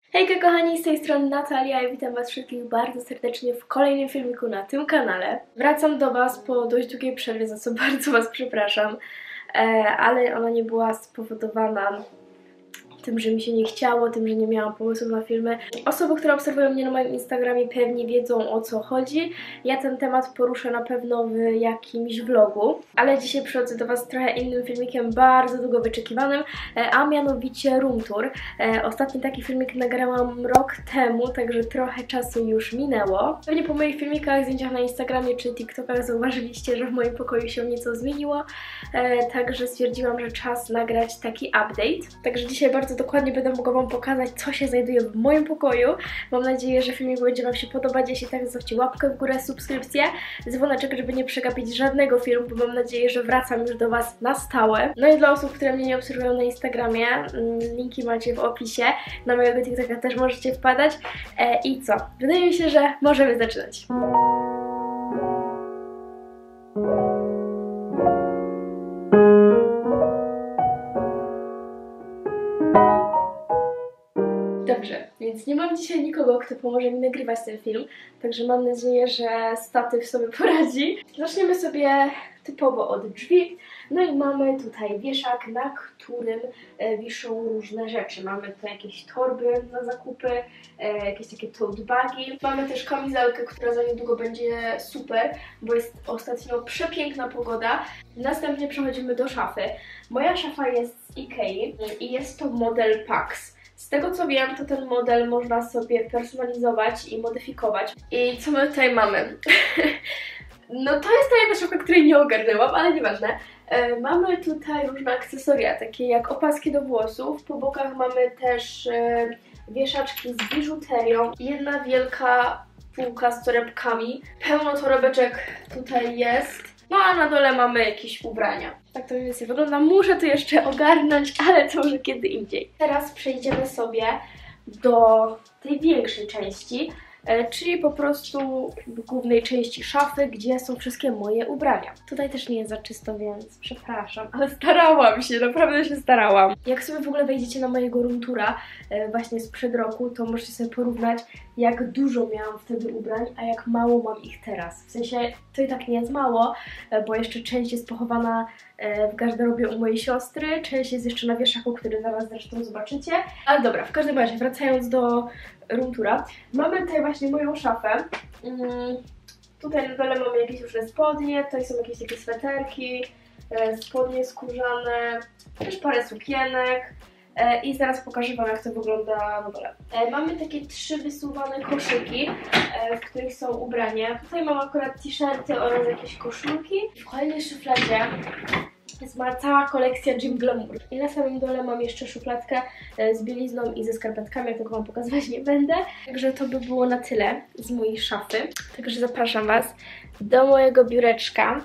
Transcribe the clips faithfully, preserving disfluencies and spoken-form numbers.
Hejka kochani, z tej strony Natalia i witam Was wszystkich bardzo serdecznie w kolejnym filmiku na tym kanale. Wracam do Was po dość długiej przerwie, za co bardzo Was przepraszam, ale ona nie była spowodowana tym, że mi się nie chciało, tym, że nie miałam pomysłów na filmy. Osoby, które obserwują mnie na moim Instagramie, pewnie wiedzą, o co chodzi. Ja ten temat poruszę na pewno w jakimś vlogu, ale dzisiaj przychodzę do Was z trochę innym filmikiem, bardzo długo wyczekiwanym, a mianowicie room tour. Ostatni taki filmik nagrałam rok temu, także trochę czasu już minęło. Pewnie po moich filmikach, zdjęciach na Instagramie czy TikTokach zauważyliście, że w moim pokoju się nieco zmieniło, także stwierdziłam, że czas nagrać taki update. Także dzisiaj bardzo dokładnie będę mogła Wam pokazać, co się znajduje w moim pokoju. Mam nadzieję, że filmik będzie Wam się podobać. Jeśli tak, zostawcie łapkę w górę, subskrypcję, dzwoneczek, żeby nie przegapić żadnego filmu, bo mam nadzieję, że wracam już do Was na stałe. No i dla osób, które mnie nie obserwują na Instagramie, linki macie w opisie. Na mojego TikToka też możecie wpadać. E, I co? Wydaje mi się, że możemy zaczynać. Dobrze, więc nie mam dzisiaj nikogo, kto pomoże mi nagrywać ten film, także mam nadzieję, że statyw sobie poradzi. Zaczniemy sobie typowo od drzwi. No i mamy tutaj wieszak, na którym e, wiszą różne rzeczy. Mamy tutaj jakieś torby na zakupy, e, jakieś takie tote bagi. Mamy też kamizelkę, która za niedługo będzie super, bo jest ostatnio przepiękna pogoda. Następnie przechodzimy do szafy. Moja szafa jest z Ikei i jest to model Pax. Z tego co wiem, to ten model można sobie personalizować i modyfikować. I co my tutaj mamy? No to jest ta jedna szafka, której nie ogarnęłam, ale nieważne. E, mamy tutaj różne akcesoria, takie jak opaski do włosów. Po bokach mamy też e, wieszaczki z biżuterią. Jedna wielka półka z torebkami. Pełno torebeczek tutaj jest. No a na dole mamy jakieś ubrania. Tak to mniej więcej wygląda. Muszę to jeszcze ogarnąć, ale to może kiedy indziej. Teraz przejdziemy sobie do tej większej części, czyli po prostu w głównej części szafy, gdzie są wszystkie moje ubrania. Tutaj też nie jest za czysto, więc przepraszam, ale starałam się, naprawdę się starałam. Jak sobie w ogóle wejdziecie na mojego room toura właśnie sprzed roku, to możecie sobie porównać, jak dużo miałam wtedy ubrań, a jak mało mam ich teraz. W sensie to i tak nie jest mało, bo jeszcze część jest pochowana w garderobie u mojej siostry, część jest jeszcze na wieszaku, który zaraz zresztą zobaczycie. Ale dobra, w każdym razie wracając do room toura, mamy tutaj właśnie moją szafę. Hmm, tutaj na dole mamy jakieś różne spodnie, tutaj są jakieś takie sweterki, spodnie skórzane, też parę sukienek. I zaraz pokażę Wam, jak to wygląda na dole. Mamy takie trzy wysuwane koszyki, w których są ubrania. Tutaj mam akurat t-shirty oraz jakieś koszulki. W kolejnej szufladzie jest ma cała kolekcja Gym Glamour. I na samym dole mam jeszcze szufladkę z bielizną i ze skarpetkami, ja tego Wam pokazywać nie będę. Także to by było na tyle z mojej szafy. Także zapraszam Was do mojego biureczka.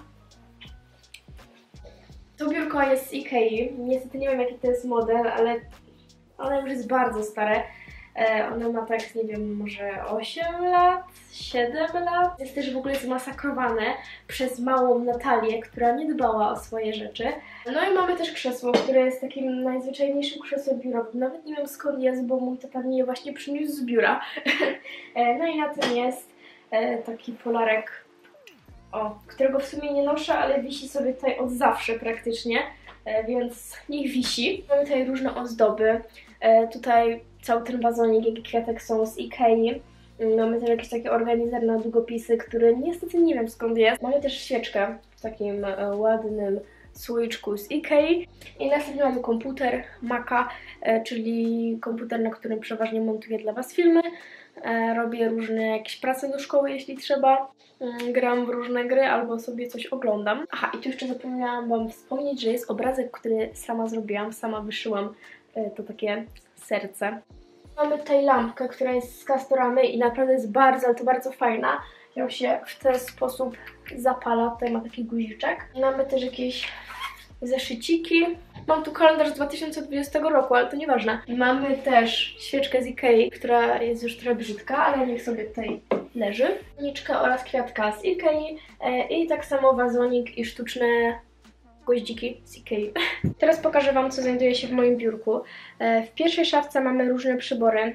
To biurko jest z Ikei. Niestety nie wiem, jaki to jest model, ale ono już jest bardzo stare. E, ono ma tak, nie wiem, może osiem lat, siedem lat. Jest też w ogóle zmasakrowane przez małą Natalię, która nie dbała o swoje rzeczy. No i mamy też krzesło, które jest takim najzwyczajniejszym krzesłem biurowym. Nawet nie wiem, skąd jest, bo mój tata mnie je właśnie przyniósł z biura. e, no i na tym jest e, taki polarek, o, którego w sumie nie noszę, ale wisi sobie tutaj od zawsze praktycznie, e, więc niech wisi. Mamy tutaj różne ozdoby. E, tutaj cały ten wazonik, jak i kwiatek są z Ikei. Mamy też jakiś taki organizer na długopisy, który niestety nie wiem skąd jest. Mamy też świeczkę w takim e, ładnym słoiczku z Ikei. I następnie mamy komputer Maca, e, czyli komputer, na którym przeważnie montuję dla Was filmy. E, robię różne jakieś prace do szkoły, jeśli trzeba. E, gram w różne gry albo sobie coś oglądam. Aha, i tu jeszcze zapomniałam Wam wspomnieć, że jest obrazek, który sama zrobiłam, sama wyszyłam e, to takie serce. Mamy tutaj lampkę, która jest z Castoramy i naprawdę jest bardzo, ale to bardzo fajna. Ją się w ten sposób zapala, tutaj ma taki guziczek. Mamy też jakieś zeszyciki. Mam tu kalendarz z dwa tysiące dwudziestego roku, ale to nieważne. Mamy też świeczkę z Ikei, która jest już trochę brzydka, ale niech sobie tutaj leży. Niczkę oraz kwiatka z Ikei i tak samo wazonik i sztuczne goździki z Ikei. Teraz pokażę Wam, co znajduje się w moim biurku. W pierwszej szafce mamy różne przybory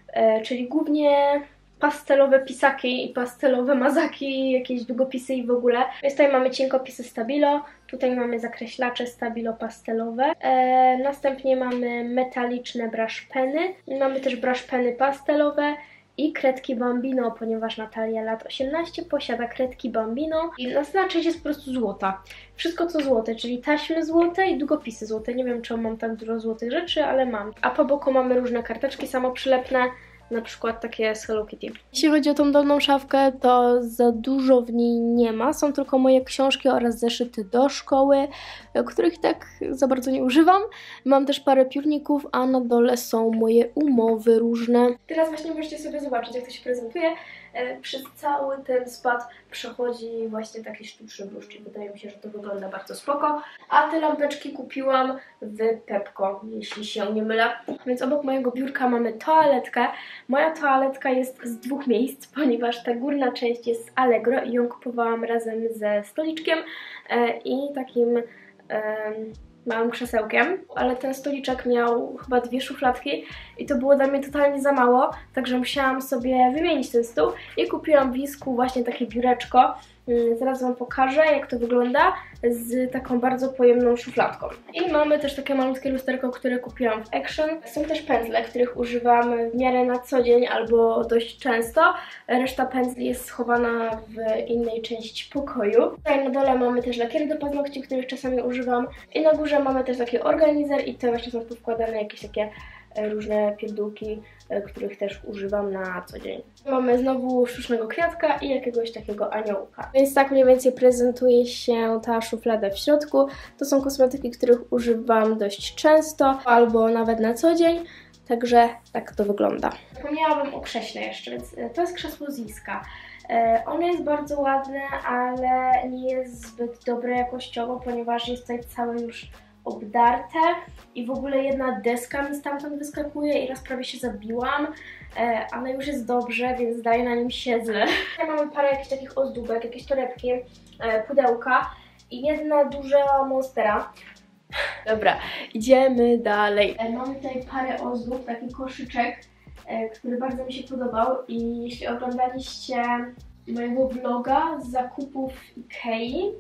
e, czyli głównie pastelowe pisaki i pastelowe mazaki, jakieś długopisy i w ogóle. Więc tutaj mamy cienkopisy Stabilo, tutaj mamy zakreślacze Stabilo pastelowe, e, następnie mamy metaliczne brush peny, mamy też brush peny pastelowe i kredki Bambino, ponieważ Natalia lat osiemnaście posiada kredki Bambino i następna część jest po prostu złota. Wszystko co złote, czyli taśmy złote i długopisy złote. Nie wiem, czemu mam tak dużo złotych rzeczy, ale mam. A po boku mamy różne karteczki samoprzylepne, na przykład takie z Hello Kitty. Jeśli chodzi o tą dolną szafkę, to za dużo w niej nie ma. Są tylko moje książki oraz zeszyty do szkoły, których tak za bardzo nie używam. Mam też parę piórników, a na dole są moje umowy różne. Teraz właśnie możecie sobie zobaczyć, jak to się prezentuje. Przez cały ten spad przechodzi właśnie taki sztuczny bluszcz i wydaje mi się, że to wygląda bardzo spoko. A te lampeczki kupiłam w Pepco, jeśli się nie mylę. Więc obok mojego biurka mamy toaletkę. Moja toaletka jest z dwóch miejsc, ponieważ ta górna część jest z Allegro i ją kupowałam razem ze stoliczkiem e, i takim e, małym krzesełkiem, ale ten stoliczek miał chyba dwie szufladki i to było dla mnie totalnie za mało, także musiałam sobie wymienić ten stół i kupiłam w Lisku właśnie takie biureczko. Zaraz Wam pokażę, jak to wygląda z taką bardzo pojemną szufladką. I mamy też takie malutkie lusterko, które kupiłam w Action. Są też pędzle, których używam w miarę na co dzień albo dość często. Reszta pędzli jest schowana w innej części pokoju. Tutaj na dole mamy też lakiery do paznokci, których czasami używam. I na górze mamy też taki organizer i to właśnie są powkładane jakieś takie różne pierdółki, których też używam na co dzień. Mamy znowu sztucznego kwiatka i jakiegoś takiego aniołka. Więc tak mniej więcej prezentuje się ta szuflada w środku. To są kosmetyki, których używam dość często albo nawet na co dzień. Także tak to wygląda. Zapomniałabym o krześle jeszcze, więc to jest krzesło z Liska. Ono jest bardzo ładne, ale nie jest zbyt dobre jakościowo, ponieważ jest tutaj całe już obdarte i w ogóle jedna deska mi stamtąd wyskakuje i raz prawie się zabiłam, e, ale już jest dobrze, więc dalej na nim siedzę. Tutaj mamy parę jakichś takich ozdóbek, jakieś torebki, e, pudełka i jedna duża monstera. Dobra, idziemy dalej. E, mamy tutaj parę ozdób, taki koszyczek, e, który bardzo mi się podobał i jeśli oglądaliście mojego vloga z zakupów Ikei,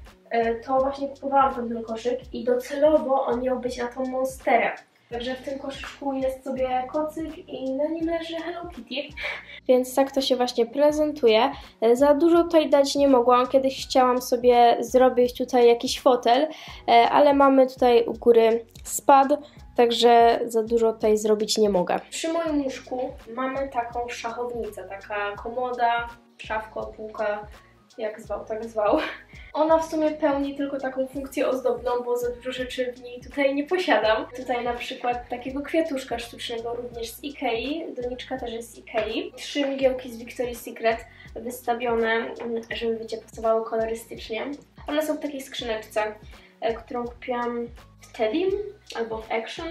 to właśnie kupowałam ten koszyk i docelowo on miał być na tą monsterę. Także w tym koszyczku jest sobie kocyk i na nim leży Hello Kitty. Więc tak to się właśnie prezentuje. Za dużo tutaj dać nie mogłam. Kiedyś chciałam sobie zrobić tutaj jakiś fotel, ale mamy tutaj u góry spad, także za dużo tutaj zrobić nie mogę. Przy moim łóżku mamy taką szachownicę, taka komoda, szafka, półka, jak zwał, tak zwał. Ona w sumie pełni tylko taką funkcję ozdobną, bo za dużo rzeczy w niej tutaj nie posiadam. Tutaj na przykład takiego kwiatuszka sztucznego również z Ikei, doniczka też jest z Ikei. Trzy migiełki z Victoria's Secret wystawione, żeby wiecie, pasowały kolorystycznie. One są w takiej skrzyneczce, którą kupiłam w Tedim albo w Action.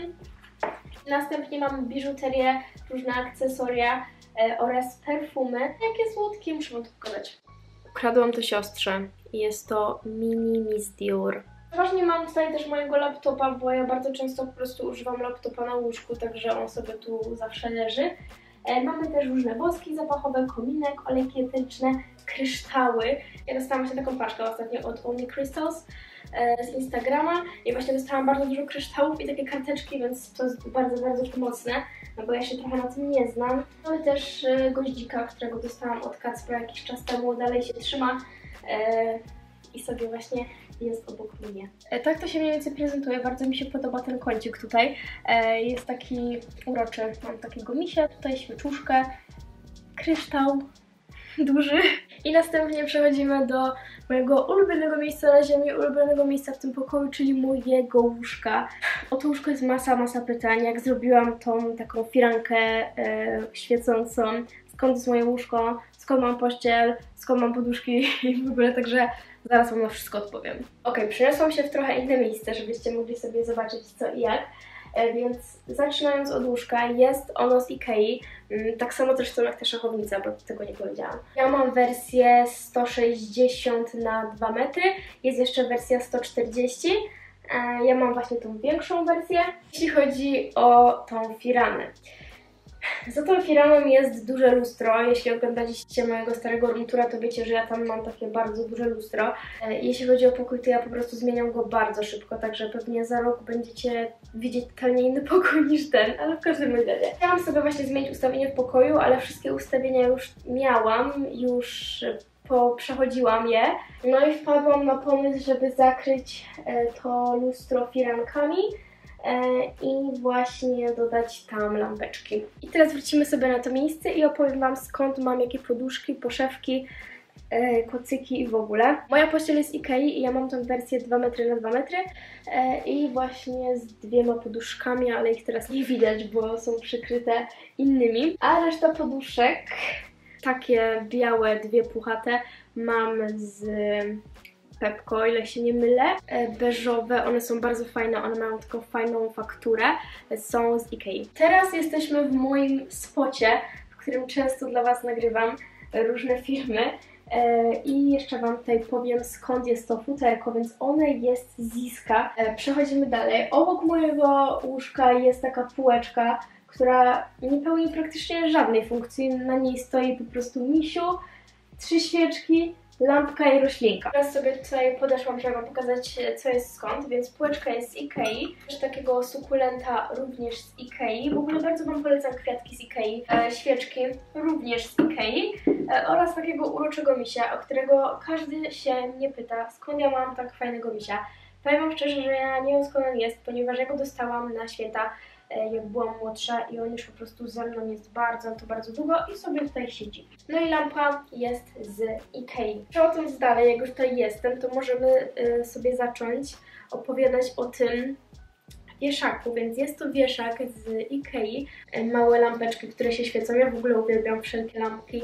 Następnie mamy biżuterię, różne akcesoria oraz perfumy. Jakie słodkie, muszę Wam to pokazać. Ukradłam to siostrze i jest to Mini Miss Dior. Ważnie mam tutaj też mojego laptopa, bo ja bardzo często po prostu używam laptopa na łóżku, także on sobie tu zawsze leży. E, mamy też różne woski zapachowe, kominek, olejki eteryczne, kryształy. Ja dostałam się taką paczkę ostatnio od Only Crystals e, z Instagrama i właśnie dostałam bardzo dużo kryształów i takie karteczki, więc to jest bardzo, bardzo pomocne, no bo ja się trochę na tym nie znam. Mamy też e, goździka, którego dostałam od Kacpra jakiś czas temu, dalej się trzyma e, i sobie właśnie jest obok mnie. E, tak to się mniej więcej prezentuje, bardzo mi się podoba ten kącik tutaj. E, jest taki uroczy, mam takiego misia, tutaj świeczuszkę, kryształ duży. I następnie przechodzimy do mojego ulubionego miejsca na ziemi, ulubionego miejsca w tym pokoju, czyli mojego łóżka. O to łóżko jest masa, masa pytań, jak zrobiłam tą taką firankę e, świecącą, skąd jest moje łóżko, skąd mam pościel, skąd mam poduszki i w ogóle, także zaraz Wam na wszystko odpowiem. Ok, przyniosłam się w trochę inne miejsce, żebyście mogli sobie zobaczyć co i jak. E, więc zaczynając od łóżka, jest ono z Ikei, tak samo zresztą jak ta szachownica, bo tego nie powiedziałam. Ja mam wersję sto sześćdziesiąt na dwa metry, jest jeszcze wersja sto czterdzieści. E, ja mam właśnie tą większą wersję. Jeśli chodzi o tą firanę. Za tą firaną jest duże lustro. Jeśli oglądaliście mojego starego room toura, to wiecie, że ja tam mam takie bardzo duże lustro. Jeśli chodzi o pokój, to ja po prostu zmieniam go bardzo szybko, także pewnie za rok będziecie widzieć totalnie inny pokój niż ten, ale w każdym razie. Chciałam sobie właśnie zmienić ustawienie w pokoju, ale wszystkie ustawienia już miałam, już poprzechodziłam je. No i wpadłam na pomysł, żeby zakryć to lustro firankami i właśnie dodać tam lampeczki. I teraz wrócimy sobie na to miejsce i opowiem Wam, skąd mam jakie poduszki, poszewki, kocyki i w ogóle. Moja pościel jest z Ikei i ja mam tą wersję dwa metry na dwa metry i właśnie z dwiema poduszkami, ale ich teraz nie widać, bo są przykryte innymi. A reszta poduszek, takie białe, dwie puchate, mam z Pepco, o ile się nie mylę, beżowe, one są bardzo fajne, one mają taką fajną fakturę, są z Ikei. Teraz jesteśmy w moim spocie, w którym często dla Was nagrywam różne filmy i jeszcze Wam tutaj powiem, skąd jest to futerko, więc one jest z Ziska. Przechodzimy dalej. Obok mojego łóżka jest taka półeczka, która nie pełni praktycznie żadnej funkcji, na niej stoi po prostu misiu, trzy świeczki, lampka i roślinka. Teraz sobie tutaj podeszłam, żeby Wam pokazać, co jest skąd, więc półeczka jest z Ikei, też takiego sukulenta również z Ikei, w ogóle bardzo Wam polecam kwiatki z Ikei, e, świeczki również z Ikei e, oraz takiego uroczego misia, o którego każdy się mnie pyta, skąd ja mam tak fajnego misia. Powiem Wam szczerze, że ja nie wiem, skąd on jest, ponieważ ja go dostałam na święta, jak byłam młodsza i on już po prostu ze mną jest bardzo, to bardzo długo i sobie tutaj siedzi. No i lampa jest z Ikei. Przechodząc dalej, jak już tutaj jestem, to możemy y, sobie zacząć opowiadać o tym wieszaku, więc jest to wieszak z Ikei. Małe lampeczki, które się świecą. Ja w ogóle uwielbiam wszelkie lampki,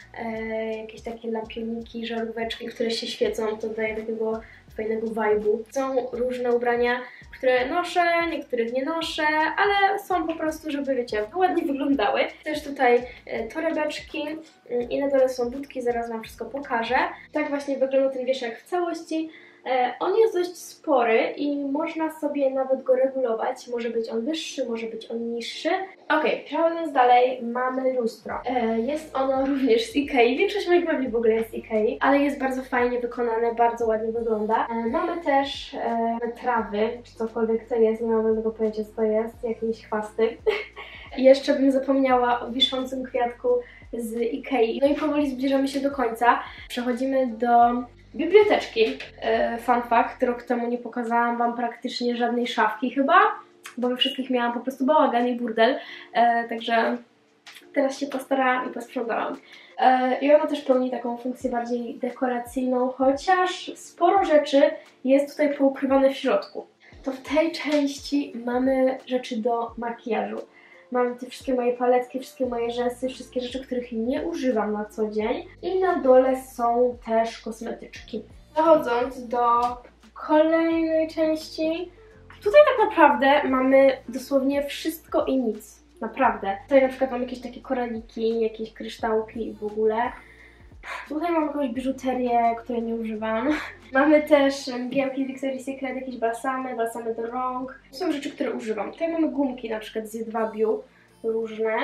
e, jakieś takie lampioniki, żaróweczki, które się świecą, to daje takiego fajnego vibe'u. Są różne ubrania, które noszę, niektórych nie noszę, ale są po prostu, żeby wiecie, ładnie wyglądały. Też tutaj e, torebeczki e, i na dole są budki, zaraz Wam wszystko pokażę. Tak właśnie wygląda ten wieszak w całości. E, on jest dość spory i można sobie nawet go regulować. Może być on wyższy, może być on niższy. Ok, przechodząc dalej, mamy lustro. E, jest ono również z Ikei. Większość moich mebli w ogóle jest z Ikei, ale jest bardzo fajnie wykonane, bardzo ładnie wygląda. E, mamy też e, trawy, czy cokolwiek to jest, nie mam tego pojęcia, co to jest, jakieś chwasty. I jeszcze bym zapomniała o wiszącym kwiatku z Ikei. No i powoli zbliżamy się do końca. Przechodzimy do biblioteczki. E, fun fact, rok temu nie pokazałam Wam praktycznie żadnej szafki chyba, bo we wszystkich miałam po prostu bałagan i burdel, e, także teraz się postarałam i posprzątałam. E, I ona też pełni taką funkcję bardziej dekoracyjną, chociaż sporo rzeczy jest tutaj poukrywane w środku. To w tej części mamy rzeczy do makijażu. Mam te wszystkie moje paletki, wszystkie moje rzęsy, wszystkie rzeczy, których nie używam na co dzień. I na dole są też kosmetyczki. Przechodząc do kolejnej części, tutaj tak naprawdę mamy dosłownie wszystko i nic. Naprawdę. Tutaj na przykład mam jakieś takie koraliki, jakieś kryształki i w ogóle. Tutaj mam jakąś biżuterię, której nie używam. Mamy też gierki z Victoria's Secret, jakieś balsamy, balsamy do rąk. To są rzeczy, które używam. Tutaj mamy gumki na przykład z jedwabiu, różne.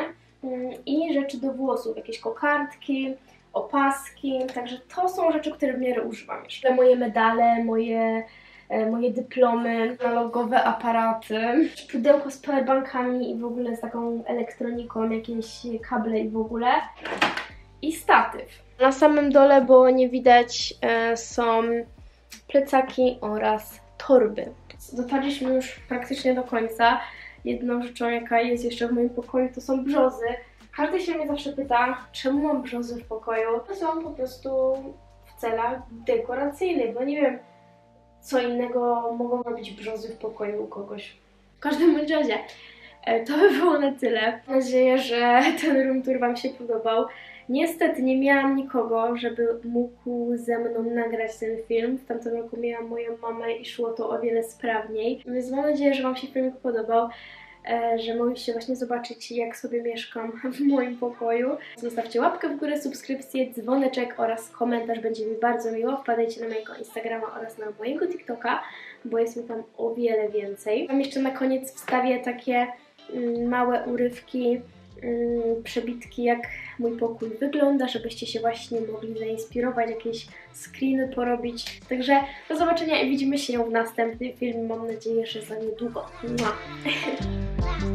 I rzeczy do włosów, jakieś kokardki, opaski. Także to są rzeczy, które w miarę używam jeszcze. Moje medale, moje, moje dyplomy, analogowe aparaty, pudełko z powerbankami i w ogóle z taką elektroniką, jakieś kable i w ogóle. I statyw. Na samym dole, bo nie widać, e, są plecaki oraz torby. Dotarliśmy już praktycznie do końca. Jedną rzeczą, jaka jest jeszcze w moim pokoju, to są brzozy. Każdy się mnie zawsze pyta, czemu mam brzozy w pokoju. To są po prostu w celach dekoracyjnych, bo nie wiem, co innego mogą robić brzozy w pokoju u kogoś. W każdym bądź razie, e, to by było na tyle. Mam nadzieję, że ten room tour Wam się podobał. Niestety nie miałam nikogo, żeby mógł ze mną nagrać ten film. W tamtym roku miałam moją mamę i szło to o wiele sprawniej. Więc mam nadzieję, że Wam się filmik podobał, że mogliście właśnie zobaczyć, jak sobie mieszkam w moim pokoju. Zostawcie łapkę w górę, subskrypcję, dzwoneczek oraz komentarz, będzie mi bardzo miło. Wpadajcie na mojego Instagrama oraz na mojego TikToka, bo jest mi tam o wiele więcej. Tam jeszcze na koniec wstawię takie małe urywki yy, przebitki, jak mój pokój wygląda, żebyście się właśnie mogli zainspirować, jakieś screeny porobić. Także do zobaczenia i widzimy się w następnym filmie. Mam nadzieję, że za niedługo. Mua.